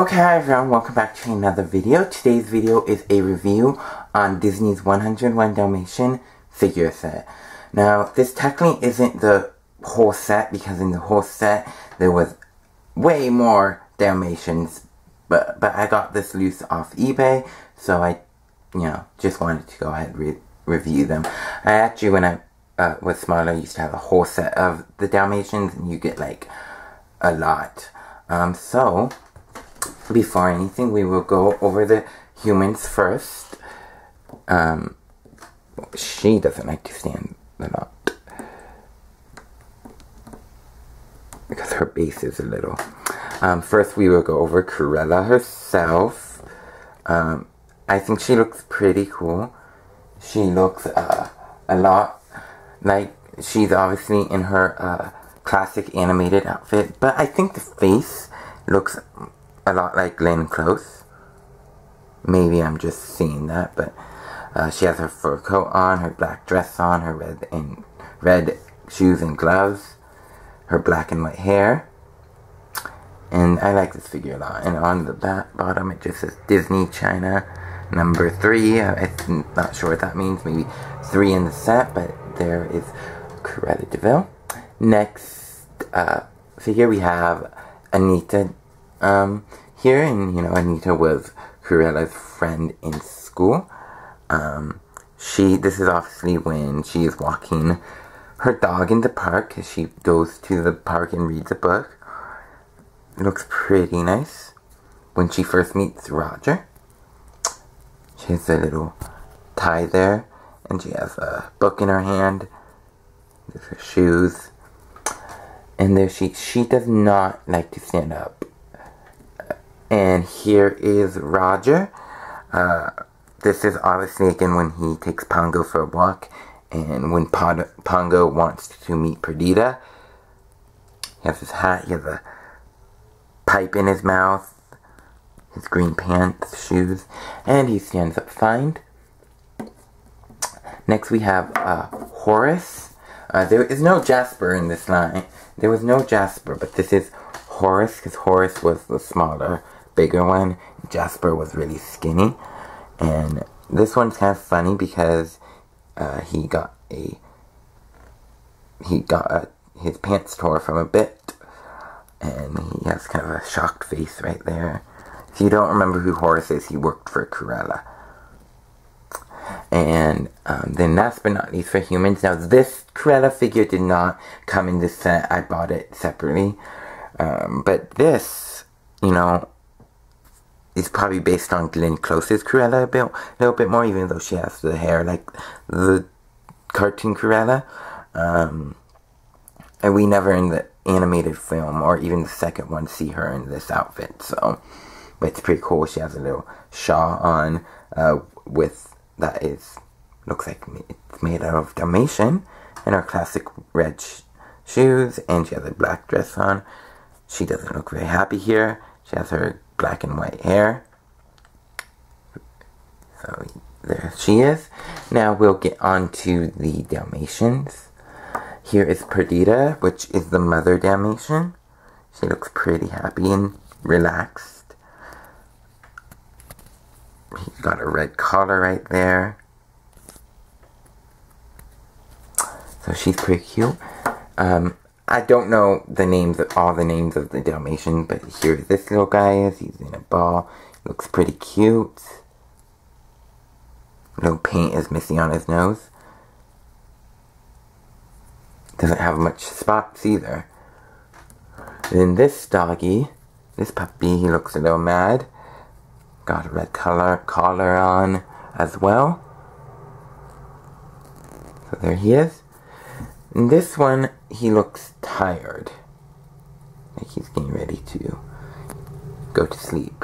Okay, hi everyone, welcome back to another video. Today's video is a review on Disney's 101 Dalmatian figure set. Now, this technically isn't the whole set, because in the whole set there was way more Dalmatians, but I got this loose off eBay, so I, just wanted to go ahead and review them. I actually, when I was smaller, used to have a whole set of the Dalmatians, and you get like a lot. So before anything, we will go over the humans first. She doesn't like to stand a lot because her base is a little. First, we will go over Cruella herself. I think she looks pretty cool. She looks a lot like she's obviously in her classic animated outfit, but I think the face looks a lot like Glenn Close. Maybe I'm just seeing that, but she has her fur coat on, her black dress on, her red shoes and gloves, her black and white hair, and I like this figure a lot. And on the bottom it just says Disney China number 3. I'm not sure what that means, maybe 3 in the set, but there is Cruella De Vil. Next figure we have Anita here, and Anita was Cruella's friend in school. This is obviously when she is walking her dog in the park, because she goes to the park and reads a book. It looks pretty nice. When she first meets Rodger, she has a little tie there, and she has a book in her hand. There's her shoes. And there she does not like to stand up. And here is Rodger. This is obviously again when he takes Pongo for a walk, and when Pongo wants to meet Perdita. He has his hat, he has a pipe in his mouth, his green pants, shoes, and he stands up fine. Next we have Horace. There is no Jasper in this line. There was no Jasper, but this is Horace, because Horace was the smaller, bigger one. Jasper was really skinny. And this one's kind of funny because he got his pants tore from a bit, and he has kind of a shocked face right there. If you don't remember who Horace is, he worked for Cruella. And then last but not least for humans. Now this Cruella figure did not come in this set. I bought it separately. But this, is probably based on Glenn Close's Cruella a little bit more, even though she has the hair like the cartoon Cruella. And we never in the animated film, or even the second one, see her in this outfit. So, but it's pretty cool. She has a little shawl on that looks like it's made out of Dalmatian, and her classic red shoes, and she has a black dress on. She doesn't look very happy here. She has her black and white hair. So there she is. Now we'll get on to the Dalmatians. Here is Perdita, which is the mother Dalmatian. She looks pretty happy and relaxed. He's got a red collar right there. So she's pretty cute. I don't know all the names of the Dalmatians, but here this little guy is. He's in a ball. Looks pretty cute. No paint is missing on his nose. Doesn't have much spots either. Then this doggy, this puppy, he looks a little mad. Got a red collar on as well. So there he is. In this one, he looks tired. Like he's getting ready to go to sleep.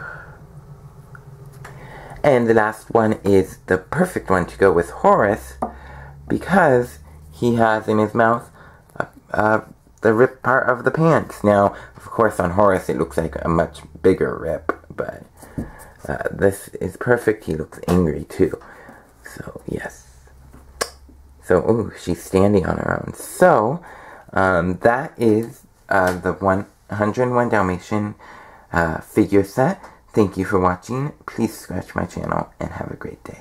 And the last one is the perfect one to go with Horace, because he has in his mouth the rip part of the pants. Now, of course, on Horace it looks like a much bigger rip, but this is perfect. He looks angry too. So, yes. So, ooh, she's standing on her own. So, that is the 101 Dalmatian figure set. Thank you for watching. Please subscribe to my channel and have a great day.